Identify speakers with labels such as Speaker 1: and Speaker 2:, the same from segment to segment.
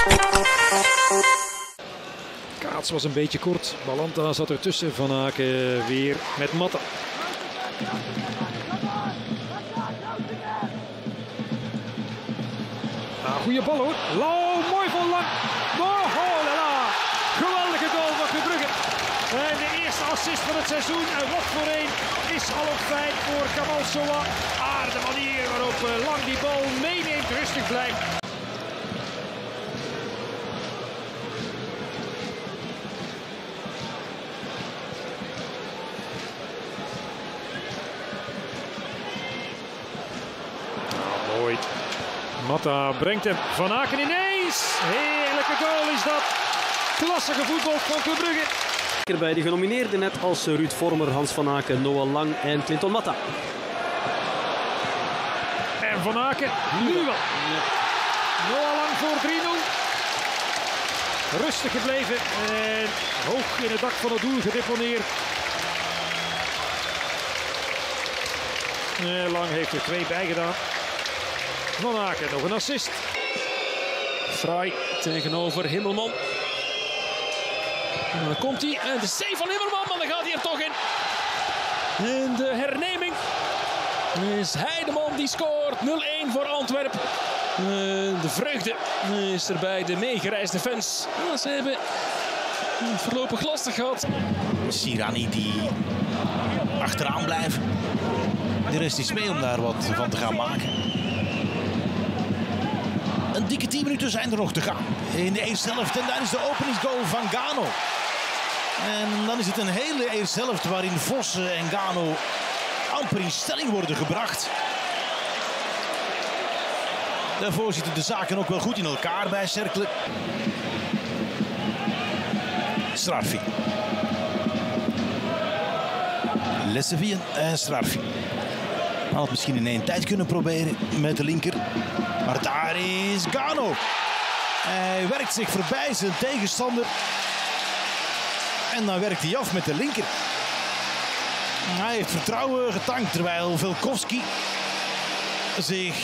Speaker 1: Kaats was een beetje kort. Balanta zat ertussen. Van Aken weer met Matta. Goeie bal hoor. Lauw, mooi van Lang. Oh, la la. Geweldige goal van Club Brugge. En de eerste assist van het seizoen. En wat voor een is al op feit voor Kamal Sowa. De manier waarop Lang die bal meeneemt, rustig blijft. Mooi. Matta brengt hem. Van Aken ineens. Heerlijke goal is dat. Klassige voetbal van Club Brugge.
Speaker 2: Bij de genomineerden net als Ruud Vormer, Hans van Aken, Noah Lang en Clinton Matta.
Speaker 1: En Van Aken nu wel. Noah Lang voor 3-0. Rustig gebleven en hoog in het dak van het doel gedeponeerd. Lang heeft er 2 bij gedaan. Van Aken nog een assist.
Speaker 3: Fraai tegenover Himmelman. En dan komt hij en de save van Himmelman, maar dan gaat hij er toch in. En de herneming is hij de man die scoort. 0-1 voor Antwerpen. De vreugde is er bij de meegereisde fans. Ja, ze hebben het voorlopig lastig gehad.
Speaker 4: Sirani die achteraan blijft. De rest is mee om daar wat van te gaan maken. Een dikke 10 minuten zijn er nog te gaan in de eerste helft. En daar is de openingsgoal van Gano. En dan is het een hele eerste helft waarin Vossen en Gano amper in stelling worden gebracht. Daarvoor zitten de zaken ook wel goed in elkaar bij Cercle. Srarfi. Lessevien en Srarfi. Had het misschien in 1 tijd kunnen proberen met de linker. Maar daar is Gano. Hij werkt zich voorbij zijn tegenstander. En dan werkt hij af met de linker. Hij heeft vertrouwen getankt terwijl Velkovski zich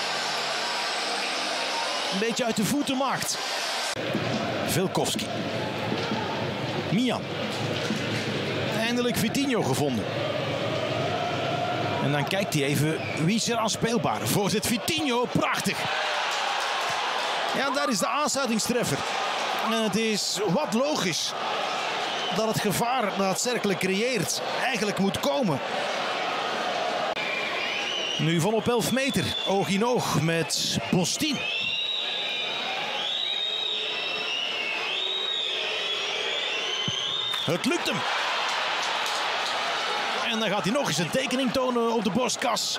Speaker 4: een beetje uit de voeten maakt. Velkovski. Mian. Eindelijk Vitinho gevonden. En dan kijkt hij even wie is er aanspeelbaar. Voorzet Vitinho, prachtig. Ja, daar is de aansluitingstreffer. En het is wat logisch dat het gevaar dat Cercle creëert eigenlijk moet komen. Nu van op 11 meter, oog in oog met Bostin. Het lukt hem. En dan gaat hij nog eens een tekening tonen op de borstkas.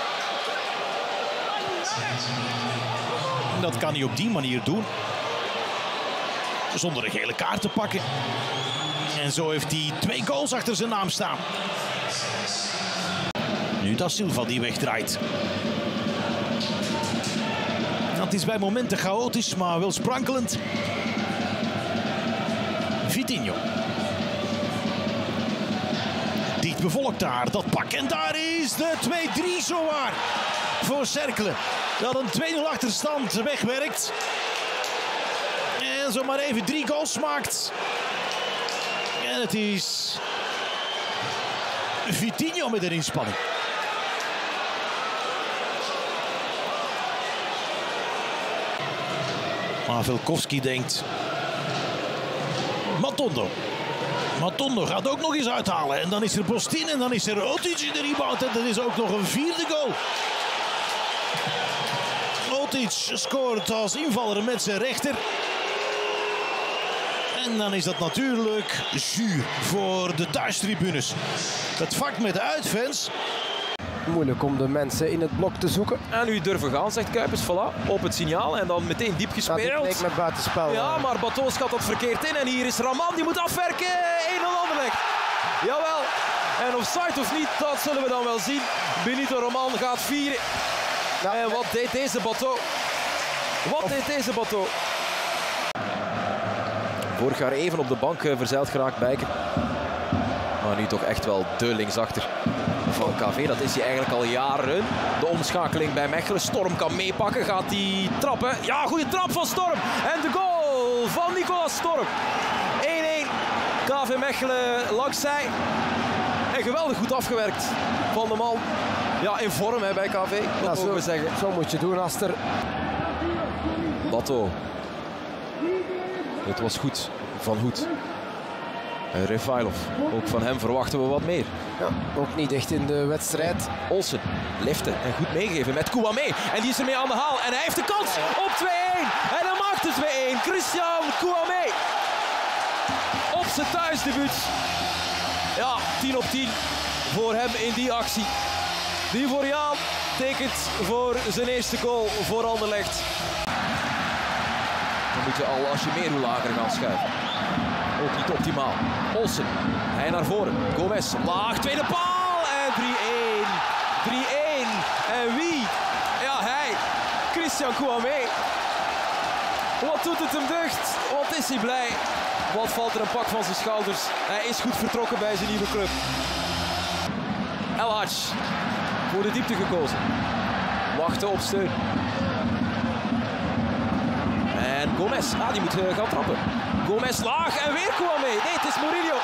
Speaker 4: Dat kan hij op die manier doen. Zonder een gele kaart te pakken. En zo heeft hij 2 goals achter zijn naam staan. Nu Da Silva die wegdraait. Dat is bij momenten chaotisch, maar wel sprankelend. Vitinho. Dicht bevolkt daar, dat pak. En daar is de 2-3 zowaar voor Cercle. Dat een 2-0 achterstand wegwerkt. En zomaar even 3 goals maakt. En het is Vitinho met een inspanning. Maar Velkovski denkt... Matondo. Matondo gaat ook nog eens uithalen. En dan is er Bostin en dan is er Otic in de rebound. En dat is ook nog een 4e goal. Otic scoort als invaller met zijn rechter. En dan is dat natuurlijk zuur voor de thuistribunes. Het vak met de uitfans.
Speaker 5: Moeilijk om de mensen in het blok te zoeken.
Speaker 3: En nu durven gaan, zegt Kuipers. Voilà, op het signaal. En dan meteen diep gespeeld.
Speaker 5: Ja, dit leek met buitenspel.
Speaker 3: Ja, maar Bateau schat dat verkeerd in. En hier is Raman, die moet afwerken. 1-0 Anderlecht. Jawel. En offside of niet, dat zullen we dan wel zien. Benito Raman gaat vieren.
Speaker 5: Ja,
Speaker 3: en wat deed deze Bateau? Wat deed deze Bateau? Vorig jaar even op de bank verzeild geraakt Bijker. Maar nu toch echt wel de linksachter.
Speaker 6: van KV. Dat is hij eigenlijk al jaren. De omschakeling bij Mechelen. Storm kan meepakken. Gaat hij trappen? Ja, goede trap van Storm. En de goal van Nicolas Storm. 1-1. KV Mechelen langs zij. En geweldig goed afgewerkt van de man. Ja, in vorm hè, bij KV. Dat mogen we zeggen.
Speaker 5: Zo moet je doen, Aster.
Speaker 6: Batto. Het was goed van Hoed. Refailov. Ook van hem verwachten we wat meer.
Speaker 5: Ja, ook niet echt in de wedstrijd.
Speaker 6: Olsen liften en goed meegeven met Kouamé. En die is ermee aan de haal. En hij heeft de kans op 2-1. En hij maakt de 2-1. Christian Kouamé. Op zijn thuisdebuut. Ja, 10 op 10 voor hem in die actie. Die Ivoriaan tekent voor zijn eerste goal voor Anderlecht. Dan moet je al als je meer hoe lager gaan schuiven. Ook niet optimaal. Olsen, hij naar voren. Gomez, laag, tweede paal en 3-1. 3-1. En wie? Ja, hij. Christian Kouamé. Wat doet het hem deugd? Wat is hij blij? Wat valt er een pak van zijn schouders? Hij is goed vertrokken bij zijn nieuwe club. El Hadj voor de diepte gekozen. Wachten op steun. En Gomez, die moet gaan trappen. Gomez laag en weer Kouamé. Nee, het is Murillo.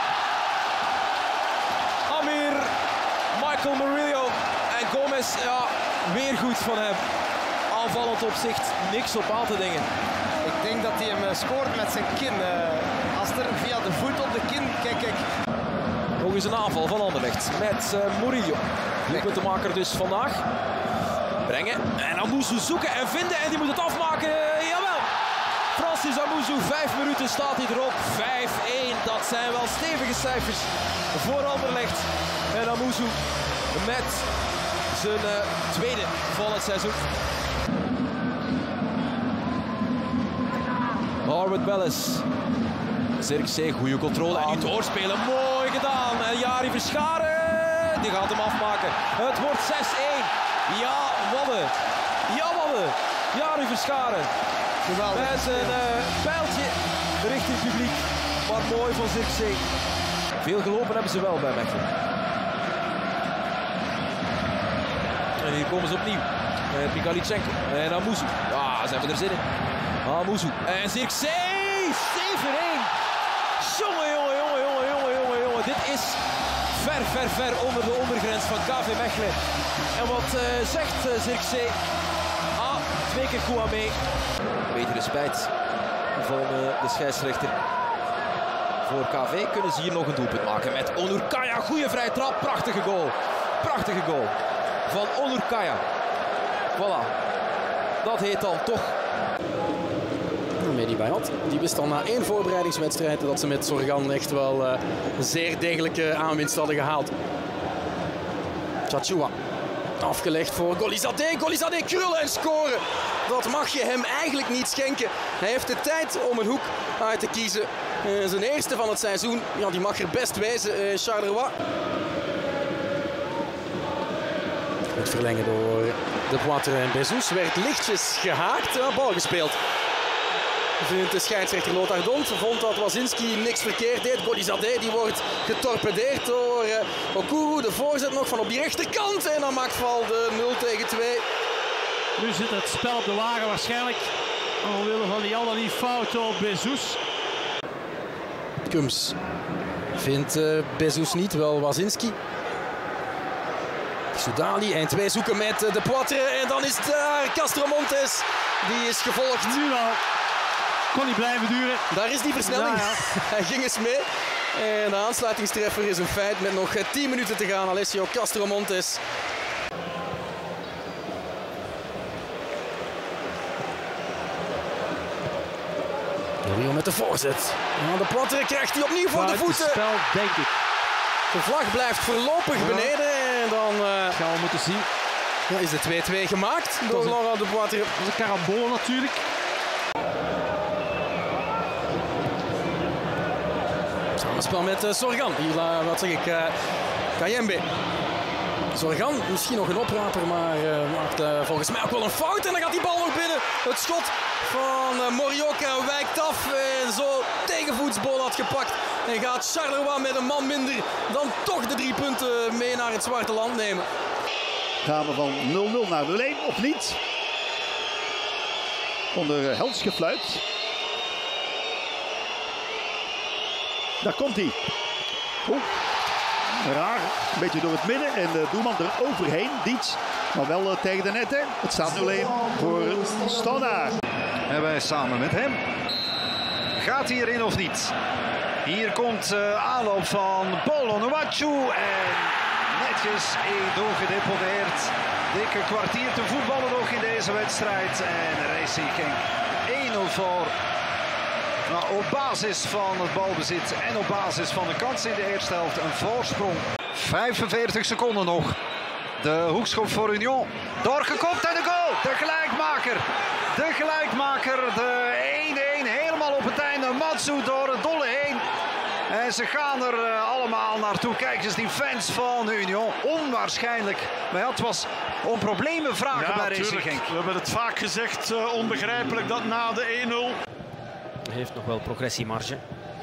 Speaker 6: Amir, Michael Murillo. En Gomez, ja, weer goed van hem. Aanvallend opzicht, niks op aan te dingen.
Speaker 5: Ik denk dat hij hem scoort met zijn kin. Aster via de voet op de kin. Kijk, kijk.
Speaker 6: Nog eens een aanval van Anderlecht met Murillo. Doelpuntenmaker dus vandaag. Brengen en Amuzu zoeken en vinden en die moet het afmaken. Jawel! Francis Amuzu, 5 minuten staat hij erop. 5-1, dat zijn wel stevige cijfers voor Anderlecht. En Amuzu met zijn tweede van het seizoen. Harwood Bellis. Zirkzee, goede controle en nu doorspelen. Mooi gedaan. En Jari Verscharen, die gaat hem afmaken. Het wordt 6-1. Ja, Wadde. Ja, Wadde. Jari Verscharen.
Speaker 5: Geweldig.
Speaker 6: Met een pijltje richting het publiek. Maar mooi van Zirkzee. Veel gelopen hebben ze wel bij Mechelen. En hier komen ze opnieuw. Met Mikhailichenko en Amuzu. Ja, ze hebben er zin in. Amuzu en Zirkzee. 7-1. Jongen, jongen, jongen, jongen, jongen, jongen, jongen. Dit is ver, ver, ver onder de ondergrens van KV Mechelen. En wat zegt Zirkzee? 2 keer Kouamé. Betere spijt van de scheidsrechter. Voor KV kunnen ze hier nog een doelpunt maken met Onur Kaya. Goeie vrije trap, prachtige goal. Prachtige goal van Onur Kaya. Voilà, dat heet dan toch.
Speaker 2: Mehdi Bayat, die wist al na 1 voorbereidingswedstrijd dat ze met Zorgan echt wel een zeer degelijke aanwinst hadden gehaald. Tchatchoua. Afgelegd voor Golizadeh. Golizadeh krullen en scoren. Dat mag je hem eigenlijk niet schenken. Hij heeft de tijd om een hoek uit te kiezen. Zijn eerste van het seizoen. Ja, die mag er best wezen. Charleroi. Het verlengen door De Poitre en Bezous werd lichtjes gehaakt. Bal gespeeld. Vindt de scheidsrechter Lothar Dont. Vond dat Wazinski niks verkeerd deed. Golizadeh die wordt getorpedeerd door Okuru. De voorzet nog van op die rechterkant. En dan maakt Val de 0-2.
Speaker 1: Nu zit het spel op de wagen waarschijnlijk. Omwille van die al die fouten op Bezous.
Speaker 2: Kums vindt Bezous niet, wel Wazinski. Soudali 1-2 zoeken met De Poitre. En dan is daar Castromontes. Die is gevolgd.
Speaker 1: Nu al. Kon niet blijven duren.
Speaker 2: Daar is die versnelling. Ja, ja. Hij ging eens mee. En de aansluitingstreffer is een feit met nog 10 minuten te gaan. Alessio Castromontes. Rio met de voorzet. Ja, De Poitre krijgt hij opnieuw voor de voeten.
Speaker 1: Het spel, denk ik.
Speaker 2: De vlag blijft voorlopig beneden. En dan
Speaker 1: gaan we moeten zien.
Speaker 2: Ja, is de 2-2 gemaakt door Laurent De Poitre.
Speaker 1: Dat is een carambole natuurlijk.
Speaker 2: Samenspel met Zorgan. Hier, wat zeg ik, Kayembe. Zorgan, misschien nog een opraper, maar maakt volgens mij ook wel een fout. En dan gaat die bal nog binnen. Het schot van Morioka wijkt wijkt af en zo tegenvoetsbal had gepakt. En gaat Charleroi met een man minder dan toch de 3 punten mee naar het Zwarte Land nemen.
Speaker 7: Gaan we van 0-0 naar 0-1 of niet? Onder Hels gefluit. Daar komt hij. Oeh, raar. Een beetje door het midden en de doelman er overheen. Dietz, maar wel tegen de net. Hè. Het staat 0-1 voor Standaard.
Speaker 8: En wij samen met hem. Gaat hij erin of niet? Hier komt aanloop van Paul Onuachu en netjes doorgedeponeerd. Dikke kwartier te voetballen nog in deze wedstrijd. En Racing Genk 1-0 voor. Nou, op basis van het balbezit en op basis van de kansen in de eerste helft een voorsprong. 45 seconden nog. De hoekschop voor Union. Doorgekopt en de goal. De gelijkmaker. De gelijkmaker. De 1-1 helemaal op het einde. Matsu door het dolle heen. En ze gaan er allemaal naartoe. Kijk eens die fans van Union. Onwaarschijnlijk. Maar ja, het was om problemen vragen bij Racing Genk.
Speaker 9: We hebben het vaak gezegd. Onbegrijpelijk dat na de 1-0...
Speaker 3: Heeft nog wel progressiemarge.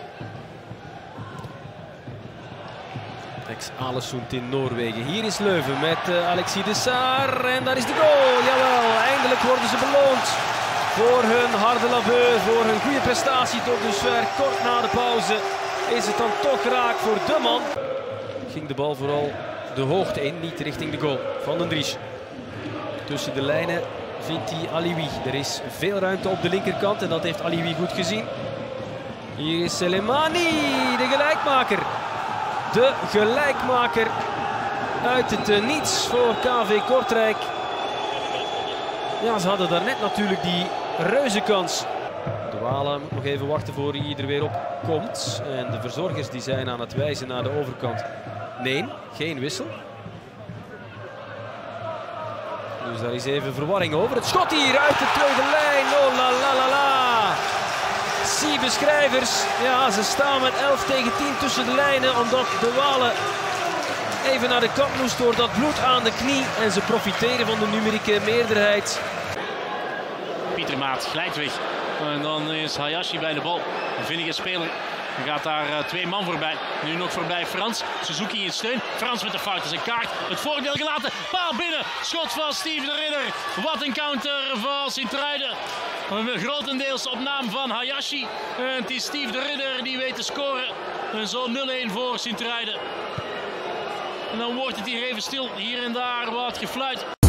Speaker 3: Ex-Alesund in Noorwegen. Hier is Leuven met Alexis de Saar. En daar is de goal. Jawel, eindelijk worden ze beloond voor hun harde labeur, voor hun goede prestatie tot dusver. Kort na de pauze is het dan toch raak voor de man. Ging de bal vooral de hoogte in, niet richting de goal van Den Dries. Tussen de lijnen vindt hij Alioui. Er is veel ruimte op de linkerkant en dat heeft Alioui goed gezien. Hier is Selemani, de gelijkmaker. De gelijkmaker uit het niets voor KV Kortrijk. Ja, ze hadden daarnet natuurlijk die reuze kans. De Walen moet nog even wachten voor hij er weer op komt. En de verzorgers die zijn aan het wijzen naar de overkant. Nee, geen wissel. Dus daar is even verwarring over. Het schot hier uit de tweede lijn. Oh la la la la. Zie beschrijvers. Ja, ze staan met 11 tegen 10 tussen de lijnen. Omdat de Walen even naar de kant moest door dat bloed aan de knie. En ze profiteren van de numerieke meerderheid.
Speaker 10: Pietermaat glijdt weg. En dan is Hayashi bij de bal. Een vinnige speler. Dan gaat daar 2 man voorbij. Nu nog voorbij Frans. Suzuki in steun. Frans met de fout. Zijn kaart. Het voordeel gelaten. Paal binnen. Schot van Steve de Ridder. Wat een counter van Sint-Truiden. Grotendeels op naam van Hayashi. En het is Steve de Ridder die weet te scoren. En zo 0-1 voor Sint-Truiden. En dan wordt het hier even stil. Hier en daar wat gefluit.